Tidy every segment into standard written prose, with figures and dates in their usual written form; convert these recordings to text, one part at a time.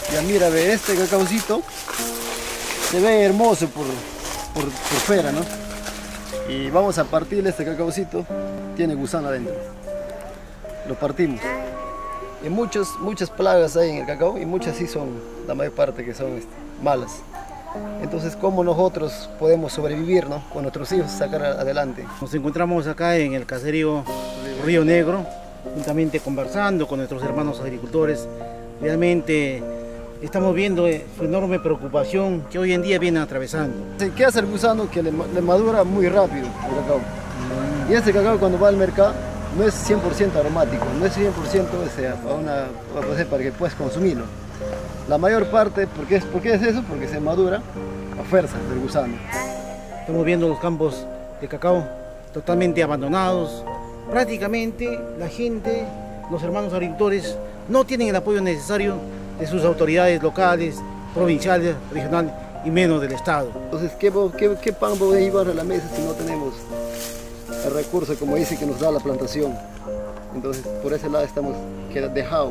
Ya mira, ve, este cacaucito se ve hermoso por fuera, ¿no? Y vamos a partirle este cacaucito, tiene gusano adentro. Lo partimos. Y muchas plagas hay en el cacao y muchas sí son, la mayor parte que son malas. Entonces, ¿cómo nosotros podemos sobrevivir, ¿no? Con nuestros hijos, sacar adelante? Nos encontramos acá en el caserío Río Negro, juntamente conversando con nuestros hermanos agricultores. Realmente estamos viendo su enorme preocupación que hoy en día vienen atravesando. ¿Qué hace el gusano? Que le madura muy rápido el cacao. Y este cacao cuando va al mercado no es 100% aromático, no es 100% para que puedas consumirlo. La mayor parte, ¿por qué es eso? Porque se madura a fuerza del gusano. Estamos viendo los campos de cacao totalmente abandonados. Prácticamente la gente, los hermanos agricultores, no tienen el apoyo necesario de sus autoridades locales, provinciales, regionales y menos del Estado. Entonces, ¿qué pan voy a llevar a la mesa si no tenemos el recurso, como dice, que nos da la plantación? Entonces, por ese lado estamos dejados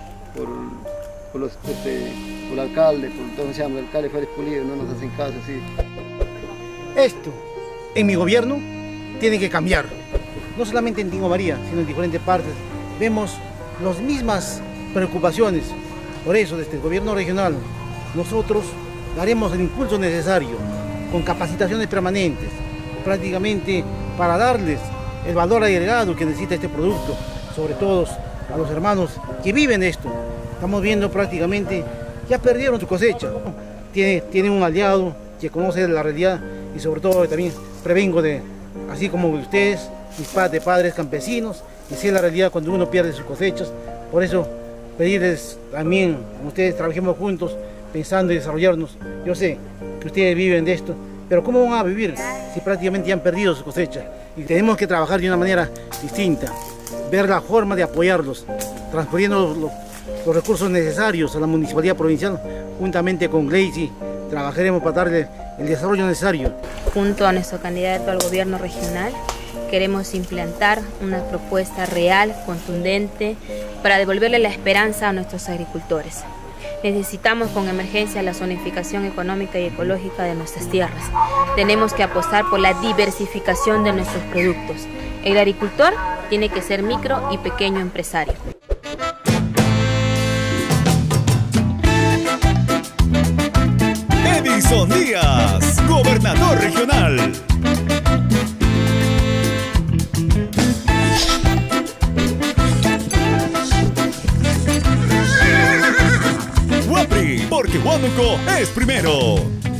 por el alcalde, el alcalde Félix Pulido, no nos hacen caso, sí. Esto, en mi gobierno, tiene que cambiar. No solamente en Tingo María, sino en diferentes partes. Vemos las mismas preocupaciones. Por eso, desde el gobierno regional, nosotros daremos el impulso necesario, con capacitaciones permanentes, prácticamente para darles el valor agregado que necesita este producto, sobre todo a los hermanos que viven esto. Estamos viendo prácticamente, ya perdieron su cosecha. Tienen un aliado que conoce la realidad y sobre todo también prevengo así como ustedes, mis padres campesinos, y sé la realidad cuando uno pierde sus cosechas. Por eso pedirles también, como ustedes, trabajemos juntos, pensando en desarrollarnos. Yo sé que ustedes viven de esto, pero ¿cómo van a vivir si prácticamente ya han perdido su cosecha? Y tenemos que trabajar de una manera distinta, ver la forma de apoyarlos, transfiriendo los recursos necesarios a la Municipalidad Provincial, juntamente con Gleisi, trabajaremos para darle el desarrollo necesario. Junto a nuestro candidato al gobierno regional, queremos implantar una propuesta real, contundente, para devolverle la esperanza a nuestros agricultores. Necesitamos con emergencia la zonificación económica y ecológica de nuestras tierras. Tenemos que apostar por la diversificación de nuestros productos. El agricultor tiene que ser micro y pequeño empresario. Edison Díaz, gobernador regional. Huapri, porque Huánuco es primero.